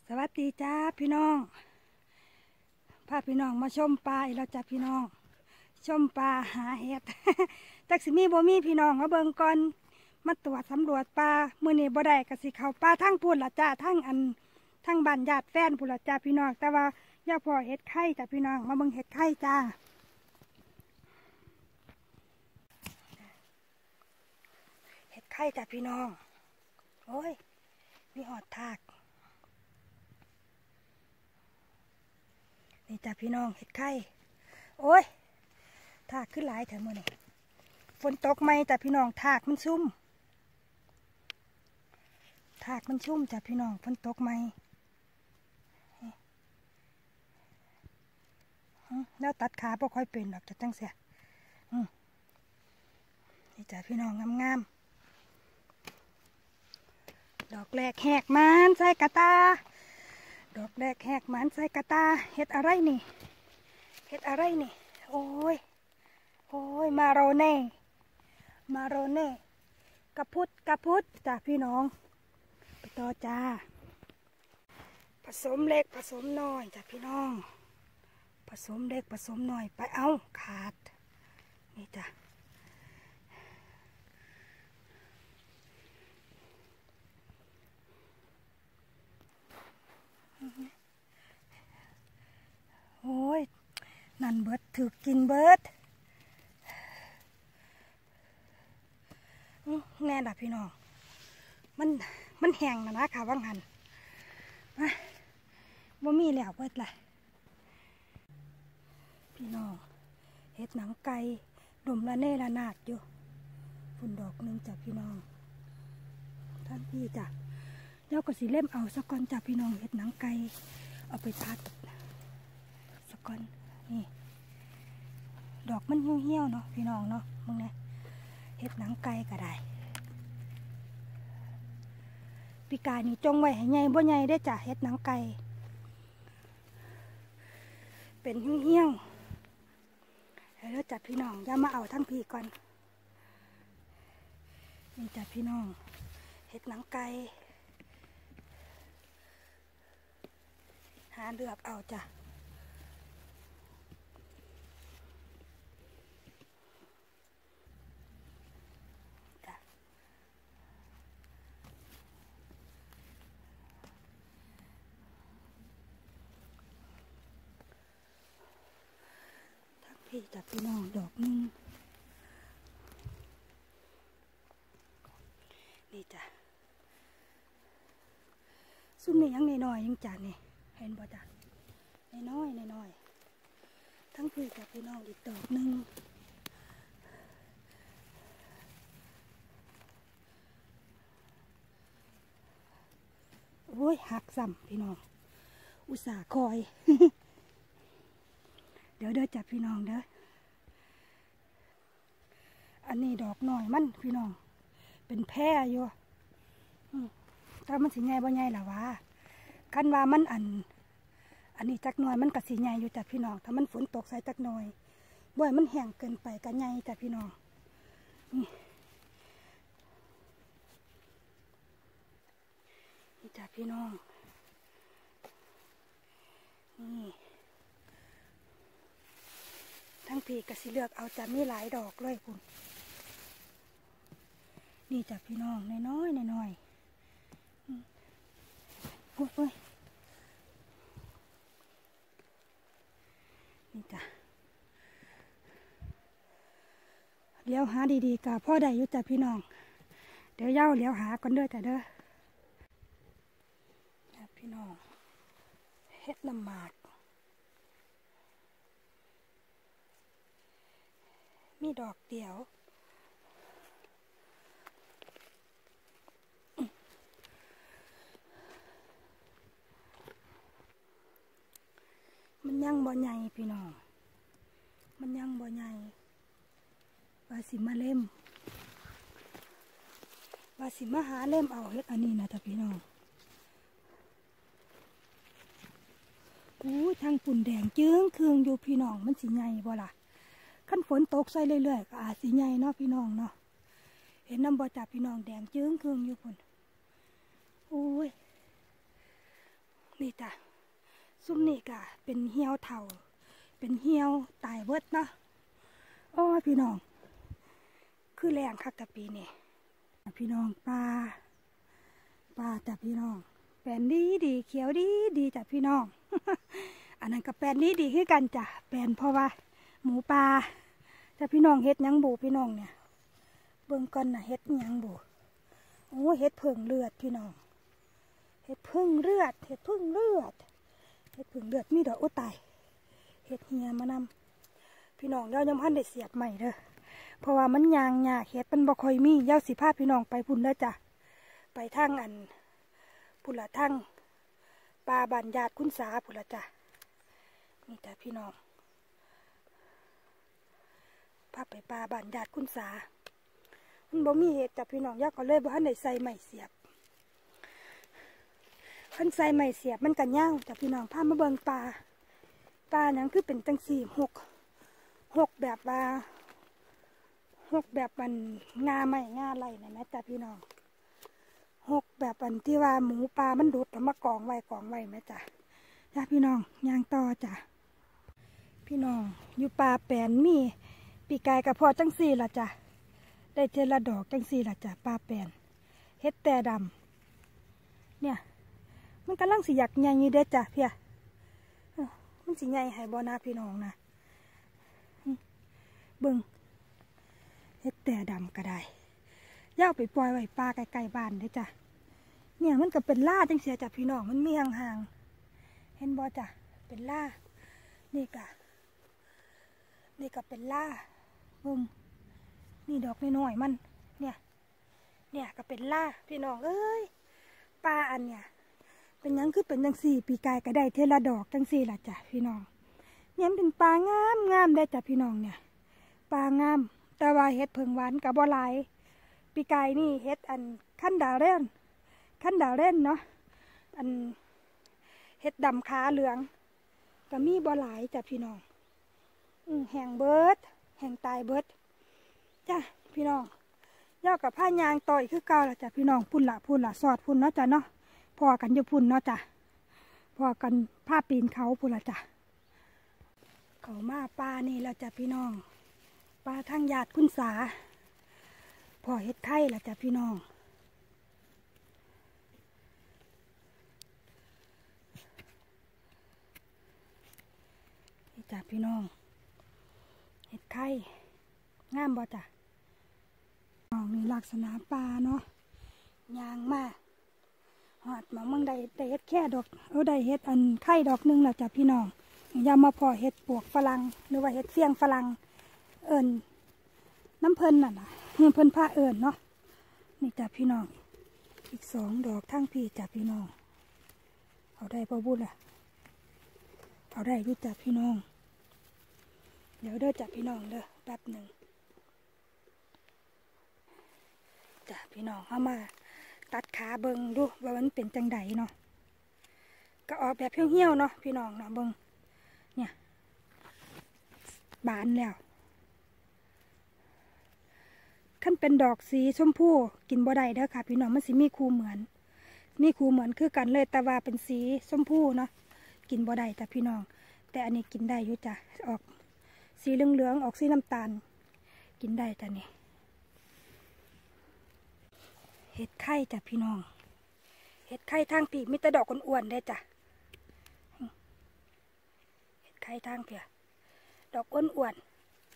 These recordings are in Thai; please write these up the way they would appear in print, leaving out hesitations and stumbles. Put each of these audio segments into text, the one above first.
สวัสดีจ้าพี่น้องพาพี่น้องมาชมปลาอีกแล้วจ้าพี่น้องชมปลาหาเห็ด จักสิมีบ่มีพี่น้องมาเบิ่งก่อนมาตรวจสำรวจปลามื้อนี้บ่ได้ก็สิเข้าปลาทั้งพุ่นละจ้าทั้งบ้านญาติแฟนพุ่นละจ้าพี่น้องแต่ว่าย่าพอเห็ดไข่จ้าพี่น้องมาเบิ่งเห็ดไข่จ้าเห็ดไข่จ้าพี่น้องโอ้ยมีหอดทากนี่จ้าพี่น้องเห็ดไข่โอ้ยทากขึ้นหลายแถวมื้อนี้ฝนตกไหมจ้าพี่น้องทากมันชุ่มจ้าพี่น้องฝนตกไหมแล้วตัดขาบ่ค่อยเป็นหรอกจะจังเสียนี่จ้าพี่น้องงามๆดอกแรกแหกมันใส่กระตาดอกแรกแหกมันใส่กระตาเห็ดอะไรนี่เห็ดอะไรนี่โอ้ยมาโรเน่กระพุดจ้าพี่น้องไปต่อจ้าผสมเล็กผสมน้อยจ้าพี่น้องผสมเล็กผสมน้อยไปเอาขาดนี่จ้าโอ้ยนั่นเบิดถือกินเบิดแน่ล่ะพี่น้องมันแห้งนะค่ะว่างหันบ่มีแล้วเบิดเลยพี่น้องเห็ดหนังไก่ดมละเน่ละนาดอยู่ฝุ่นดอกนึงจ้ะพี่น้องท่านพี่จ้ะแล้วก็สิเล่มเอาสักก้อนจ้ะพี่น้องเห็ดหนังไก่เอาไปพัดสักก้อนนี่ดอกมันเหี่ยวๆเนาะพี่น้องเนาะมึงเนี่ยเห็ดหนังไก่ก็ได้ปีกายนี่จงไว้ให้ใหญ่บ่ใหญ่ได้จ้ะเห็ดหนังไก่เป็นเหี่ยวแล้วจับพี่น้องอย่ามาเอาทั้งพี่ก่อนนี่จับพี่น้องเห็ดหนังไก่หาเลือกเอาจ้ะพี่จับพี่น้องดอกนึงนี่จ้ะซุ่มนี่ยังน้อยๆยังจ้ะนี่เห็นบ่จ้ะน้อยทั้งพี่จับพี่น้องอีกดอกนึงโอ้ยหักซ้ำพี่น้องอุตส่าห์คอย เดี๋ยวจับพี่น้องเด้ออันนี้ดอกหน่อยมันพี่น้องเป็นแพร่อยู่ถ้ามันสีใหญ่บ่ใหญ่ล่ะวะคันว่ามันอันนี้จักหน่อยมันก็สีใหญ่อยู่จ้ะพี่น้องถ้ามันฝนตกใส่จักหน่อยบ่อยมันแห้งเกินไปก็ใหญ่จ้ะพี่น้องนี่จ้ะพี่น้องนี่ทั้งพี่ก็สิเลือกเอาจะมีหลายดอกเลยคุณนี่จ้ะพี่น้องน้อยโอ้ยนี่จ้ะเลี้ยวหาดีๆกับพ่อใดอยู่จ้ะพี่น้องเดี๋ยวเย้าเลี้ยวหาก่อนเด้อจ้ะเด้อพี่น้องเฮ็ดน้ำหมากมีดอกเดียวมันยังบ่ใหญ่พี่น้องมันยังบ่ใหญ่ว่าสิมาเล่มว่าสิมาหาเล่มเอาเฮ็ดอันนี้นะจ้ะพี่น้องทางปุ่นแดงจึ้งเครื่องอยู่พี่น้องมันสิใหญ่บ่ล่ะขั้นฝนตกใส่เรื่อยๆก็อาจสิใหญ่เนาะพี่น้องเนาะเห็นน้ำบ่จับพี่น้องแดงจึ้งเครื่องอยู่พุ่นโอ้ยจ้ะซุ่มนี่กะเป็นเหี่ยวเถ่าเป็นเหี่ยวตายเบิดเนาะโอ้พี่น้องคือแรงคักแต่ปีนี้พี่น้องปลาจ้ะพี่น้องแปลนดีเขียวดีจ้ะพี่น้อง อันนั้นก็แปลนดีคือกันจ้ะแปลนเพราะว่าหมูปลาจ้ะพี่น้องเฮ็ดยังบูพี่น้องเนี่ยเบิ่งก่อนนะเฮ็ดยังบูโอ้เฮ็ดเพิ่งเลือดพี่น้องเฮ็ดเพิ่งเลือดมีดอกอุตายเฮ็ดเฮียมานำพี่น้องเดี๋ยวยังพันได้เสียบใหม่เด้อเพราะว่ามันยางเฮ็ดมันบ่ค่อยมีเย้าสิพาพี่น้องไปพุ่นเด้อจ้ะไปทางอันพุ่นละทางปลาบ้านญาติคุณสาพุ่นละจ้ะนี่จ้ะพี่น้องพาไปปลาบ้านญาติคุณสามันบ่มีเห็ดจ้ะพี่น้องยากก็เลยบ่ทันได้ใส่ไม้เสียบคันใส่ไม้เสียบมันกันย่างจ้ะพี่น้องพามาเบิ่งปลาอย่างคือเป็นจังสี่หกแบบว่าหกแบบมันงาไม้งาไรเนี่ยนะจ้ะพี่น้องหกแบบอันที่ว่าหมูปลามันดุดแล้วมากองไว้ไหมจ้ะจ้ะพี่น้องย่างต่อจ้ะพี่น้องอยู่ปลาแปนมีปีกายกระเพาะจังสี่ละจ้ะได้เจละดอกจังสี่ละจ้ะปลาแปนเฮ็ดแต่ดำเนี่ยมันกำลังสิอยากใหญ่ยี่เด้อจ้ะเพี่ยมันสิใหญ่ให้บ่นะพี่น้องนะเบิ่งเฮ็ดแต่ดำก็ได้ย่าไปปล่อยไว้ปลาไกลๆบ้านเด้อจ้ะเนี่ยมันก็เป็นล่าจังเสียจ้ะพี่น้องมันมีห่างๆเห็นบ่จ้ะเป็นล่านี่ก็เป็นล่านี่ดอกน้อยๆมันเนี่ยก็เป็นล่าพี่น้องเอ้ยปลาอันเนี่ยเป็นยังคือเป็นจังสี่ปีกายก็ได้เทละดอกจังสี่ล่ะจ้ะพี่น้องเนี่ยเป็นปลางามได้จ้ะพี่น้องเนี่ยปลางามแต่ว่าเฮ็ดเพิงหวานกับบ่หลายปีกายนี่เฮ็ดอันขั้นดาวเล่นเนาะอันเฮ็ดดำขาเหลืองก็มีบ่หลายจ้ะพี่น้องแห่งเบิดแห่งตายเบิดจ้ะพี่น้องย่อกับผ้ายางต่อยคือเก่าละจ้ะพี่น้องพุ่นละสอดพุ่นเนาะจ้ะเนาะพอกันอยู่พุ่นเนาะจ้ะพอกันผ้าปีนเขาพุ่นละจ้ะเขามาปลานี่ละจ้ะพี่น้องปลาทางญาติคุณสาพอเฮ็ดไข่ละจ้ะพี่น้องนี่จ้ะพี่น้องเห็ดไข่งามบ่จ้ะมีลักษณะปลาเนาะยางมากหอดหมองมังได้เห็ดแค่ดอกได้เห็ดอันไข่ดอกนึงแหละจ้ะพี่น้องอย่ามาพอเห็ดปวกฝรั่งหรือว่าเห็ดเฟี้ยงฝรั่งน้ำเพลินน่ะนะเพลินผ้าเนาะนี่จ้ะพี่น้องอีก2 ดอกทั้งพี่จ้ะพี่น้องเอาได้พ่อบุญล่ะเอาได้รู้จ้ะพี่น้องเดี๋ยวเด้อจ้ะพี่น้องเด้อแป๊บหนึ่งจ้ะพี่น้องเข้ามาตัดขาเบิงดูว่ามันเป็นจังไดเนาะก็ออกแบบเหี่ยวๆเนาะพี่น้องเนาะเบิงเนี่ยบานแล้วขั้นเป็นดอกสีชมพูกินบ่ได้เด้อค่ะพี่น้องมันสิมีคูเหมือนคือกันเลยแต่ว่าเป็นสีชมพูเนาะกินบ่ได้จ้ะพี่น้องแต่อันนี้กินได้อยู่จ้ะออกสีเหลืองๆออกสีน้ำตาลกินได้จ้ะนี่เห็ดไข่จ้ะพี่น้องเห็ดไข่ทางปีมีแต่ดอกอ้วนๆได้จ้ะเห็ดไข่ทางเปียดอกอ้วนๆ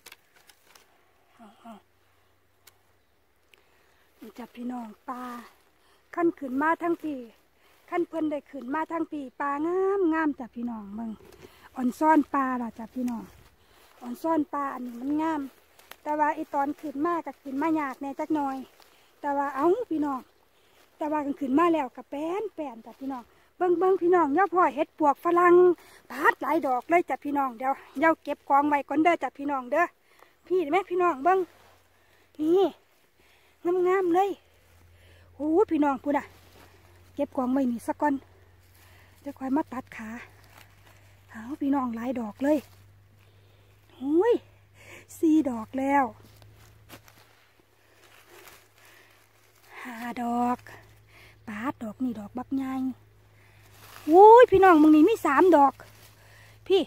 นี่จ้ะพี่น้องปลาขั้นขึ้นมาทั้งปีขั้นเพิ่นได้ขึ้นมาทั้งปีปลางามจ้ะพี่น้องมึงอ่อนซ่อนปลาล่ะจ้ะพี่น้องอ่อนซ่อนปลาอันนี้มันงามแต่ว่าไอตอนขึ้นมากับขึ้นมายากแน่จักหน่อยแต่ว่าพี่น้องแต่ว่ากันขึ้นมาแล้วกับแป้นจ้ะพี่น้องเบิ้งพี่น้องย่าพ่อเห็ดปวกฝรั่งพาดหลายดอกเลยจ้ะพี่น้องเดี๋ยวเก็บกองไว้ก่อนเด้อจ้ะพี่น้องเด้อพี่แม่พี่น้องเบิ้งนี่งามเลยโอ้พี่น้องพูดอ่ะเก็บกองไว้นี่สักก่อนจะค่อยมาตัดขาพี่น้องหลายดอกเลยโอ้ย4 ดอกแล้ว5 ดอกปาดดอกนี่ดอกบักใหญ่โอ้ยพี่น้องมึงนี่มี3 ดอกพี่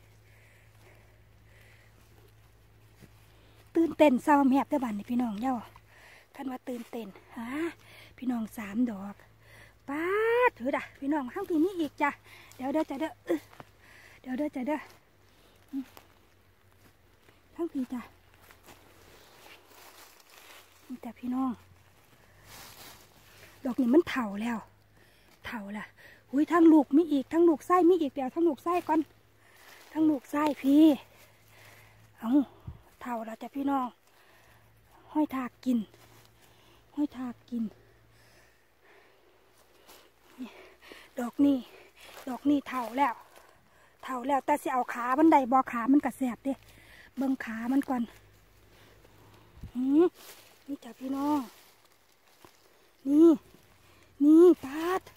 ตื่นเต้นเศร้าแมบแต่บ้านนี่พี่น้องเย้าท่านว่าตื่นเต้นฮะพี่น้อง3 ดอกป้าถือด่ะพี่น้องข้างพี่นี่อีกจ้ะเดี๋ยวจะเด้อเดี๋ยวจะเด้อข้างพี่จ้ะนี่แต่พี่น้องดอกนี้มันเถาแล้วเถาล่ะอุ้ยทั้งลูกมีอีกทั้งลูกไส้มีอีกเดี๋ยวทั้งลูกไส้ก่อนทั้งลูกไส้พี่เอาเถาแล้วจ้ะพี่น้องห้อยทากกินดอกนี้เถาแล้วแต่สิเอาขามันได้บ่ขามันกระแสบเด้เบิ่งขามันก่อนนี่จ้ะพี่น้องนี่ปาด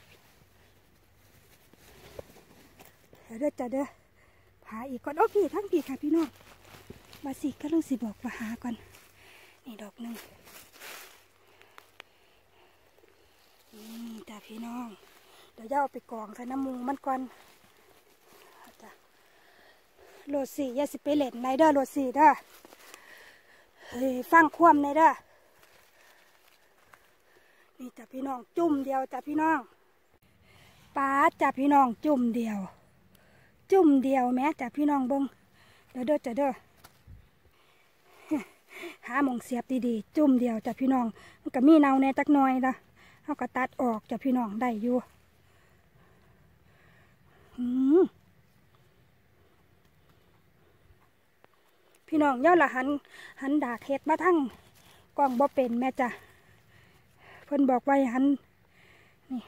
เดี๋ยวจะเด้อหาอีกก่อนโอ้พี่ทั้งพี่ค่ะพี่น้องมาสิก็ต้องสิบอกว่าหาก่อนนี่ดอกหนึ่งนี่จ้ะพี่น้องเดี๋ยวจะเอาไปกองใส่น้ำมูมันก่อนจ้ะโหลด4อย่าสิไปเล่นในเด้อโหลด4เด้อเฮ้ยฟังความในเด้อนี่จ้ะพี่น้องจุ่มเดียวจ้ะพี่น้องปาดจ้ะพี่น้องจุ่มเดียวแม้จ้ะพี่น้องเบิ้งเดี๋ยวจะเด้อหาหม่องเสียบดีๆจุ่มเดียวจ้ะพี่น้องมันก็มีเนาแน่จักหน่อยละเขาก็ตัดออกจ้ะพี่น้องได้อยู่พี่น้องย่อละหันดากเฮ็ดมาทั้งกล้องบ่เป็นแม่จ้ะเพิ่นบอกไว้หันนี่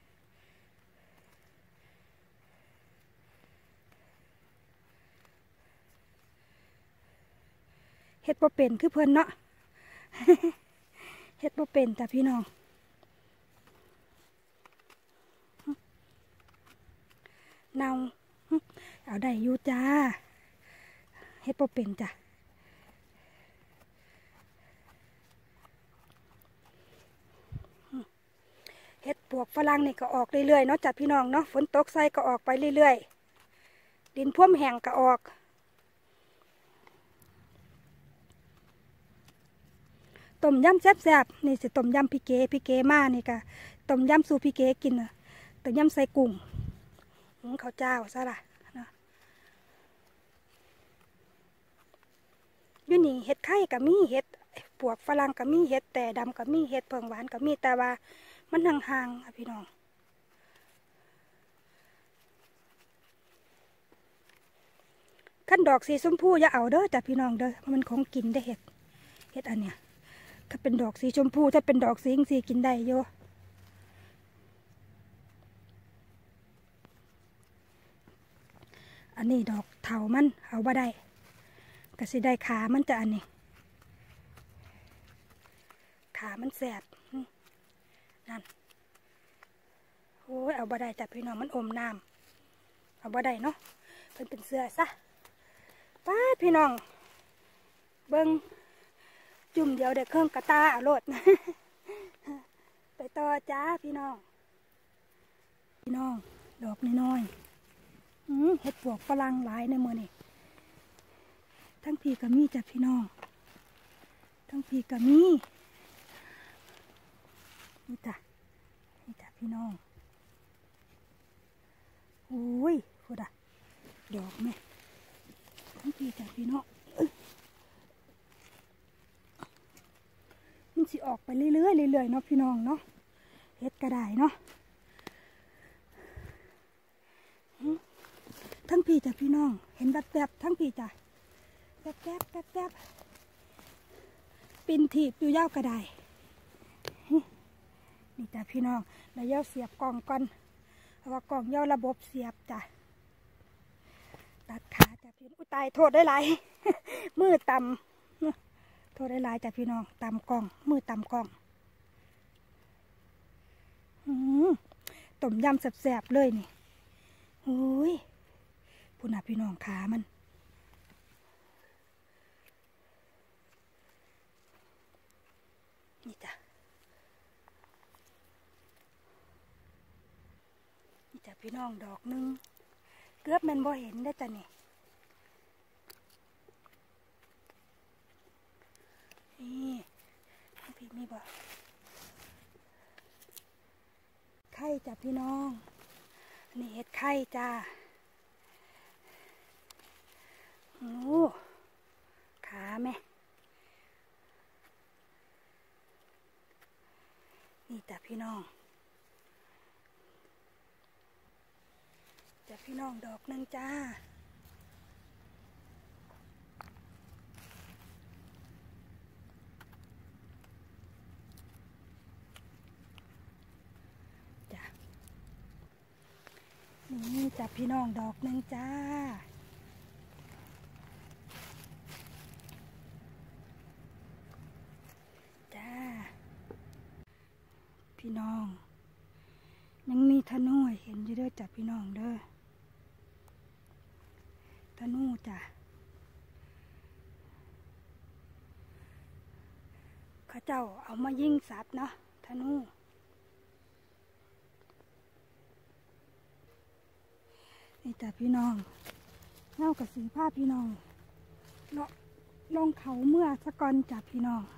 เฮ็ดบ่เป็นคือเพิ่นเนาะ เฮ็ดบ่เป็นแต่พี่น้องเนาเอาได้อยู่จ้าเฮ็ดบ่เป็นจ้ะเฮ็ดปวกฝรั่งนี่ก็ออกเรื่อยๆเนาะจ้ะพี่น้องเนาะฝนตกใส่ก็ออกไปเรื่อยๆดินพ่วมแห้งก็ออกต้มยำแซ่บๆนี่สิต้มยำพี่เก๋มานี่ก็ต้มยำสู่พี่เก๋กินน่ะต้มยำใส่กุ้งข้าวเจ้าซะล่ะนะอยู่นี่เห็ดไข่กับมีเห็ดปวกฝรั่งกับมีเห็ดแต่ดำกับมีเห็ดเผือกหวานกับมีแต่ว่ามันห่างๆค่ะพี่น้องขั้นดอกสีชมพูอย่าเอาเด้อจ้ะพี่น้องเด้อมันของกินได้เห็ดอันเนี้ยถ้าเป็นดอกสีชมพูถ้าเป็นดอกสีอิงสีกินได้โยอันนี้ดอกเถามันเอาบ่ได้ก็สิได้ขามันจะอันนี้ขามันแสบนั่นโอ้ยเอาบ่ได้จ้ะพี่น้องมันอมน้ำเอาบ่ได้เนาะเป็นเสื้อซะป้าพี่น้องเบิ้งจุ่มเดียวเด็กเครื่องกระตาเอาโลด ไปต่อจ้าพี่น้องดอกน้อยเห็ดปวกฝรั่งหลายในมือนี่ทั้งพี่กะมีจ้ะพี่น้องทั้งพี่กะมีนี่จ้ะพี่น้องโอ้ยพูดอ่ะดอกแม่ทั้งพี่จ้ะพี่น้องมันสิออกไปเรื่อยๆเนาะพี่น้องเนาะเฮ็ดกระไดเนาะทั้งพี่จ้ะพี่น้องเห็นแบบทั้งพี่จ้ะแบบปินถีบอยู่ยาวกระไดนี่จ้ะพี่น้องแล้วย่อเสียบกล่องก่อนเพราะว่ากล่องย่อระบบเสียบจ้ะตัดขาจ้ะพี่อุ้ยตายโทษได้หลาย มือต่ำโทษได้หลายจ้ะพี่น้องต่ำกล่องมือต่ำกล่องต้มยำแซ่บๆเลยนี่โอ้ยพูน่ะพี่น้องขามันนี่จ้ะจ้ะพี่น้องดอกนึงเกือบมันบ่เห็นได้จ้ะนี่นี่พี่มีบ่ไข่จ้ะพี่น้องนี่เห็ดไข่จ้าโอ้ขาแม่นี่จ้ะพี่น้องจ้ะพี่น้องดอกนึงจ้านี่จับพี่น้องดอกหนึ่งจ้าจ้าพี่น้องยังมีธนูเห็นอยู่ด้วยจ้ะพี่น้องเด้อธนูจ้ะเขาเจ้าเอามายิงสัตว์เนาะธนูนี่จ้ะพี่น้องเล่ากับสีผ้าพี่น้องลงเขาเมื่อสะก่อนจ้ะพี่น้อง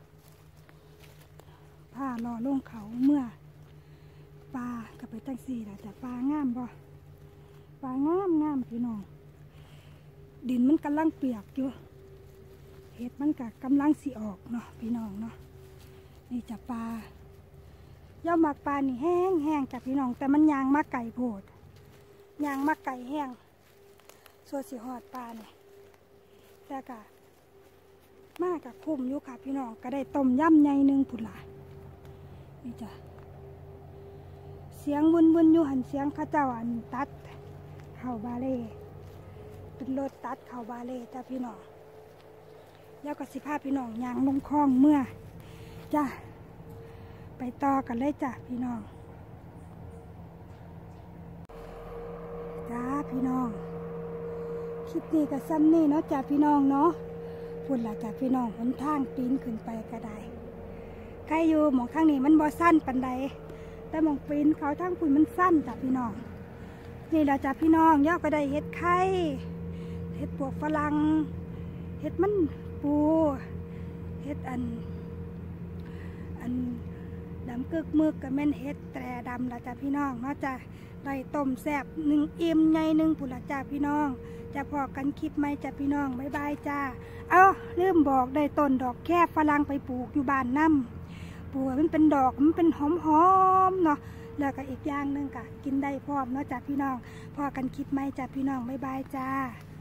ผ้ารอลงเขาเมื่อปลากับไปตั้งสี่แล้วจ้ะปลางามบ่ปลางามพี่น้องดินมันกำลังเปียกอยู่เห็ดมันกับกำลังสีออกเนาะพี่น้องเนาะนี่จ้ะปลาย่อมมักปลานี่แห้งจ้ะพี่น้องแต่มันยางมาไก่โพดยางมาไก่แห้งส่วนสีหอดปลาเนี่ยแต่กะมากกับคุ้มอยู่ค่ะพี่น้องก็ได้ต้มยำใหญ่นึงผุดหลายนี่จ้ะเสียงวุ่นอยู่หันเสียงข้าเจ้าอันตัดเข่าบาเล่เป็นรถตัดเข่าบาเล่จ้ะพี่น้องแล้วก็สิพาพี่น้องยางลงคลองเมื่อจ้ะไปต่อกันเลยจ้ะพี่น้องจ้าพี่น้องคลิปนี้กับซ้ำนี่เนาะจ้าพี่น้องเนาะพูดละจ้าพี่น้องหนทางปีนขึ้นไปก็ได้ใครอยู่หมองข้างนี้มันบ่สั้นปันใดแต่หมองปีนเขาทางคุณมันสั้นจ้าพี่น้องนี่ละจ้าพี่น้องย่อก็ได้เห็ดไข่เห็ดปวกฝรั่งเห็ดมันปูเห็ดอันดำกึกมึกกับแม่นเห็ดแตรดำละจ้าพี่น้องเนาะจ้าได้ต้มแซ่บหนึ่งอิ่มใหญ่หนึ่งผุดละจ้าพี่น้องจะพอกันคลิปไหมจ้าพี่น้องบ๊ายบายจ้าลืมบอกได้ต้นดอกแค่ฝรั่งไปปลูกอยู่บ้านน้ำปลูกมันเป็นดอกมันเป็นหอมเนาะแล้วก็อีกอย่างหนึ่งค่ะกินได้พร้อมเนาะจ้าพี่น้องพอกันคลิปไหมจ้าพี่น้องบ๊ายบายจ้า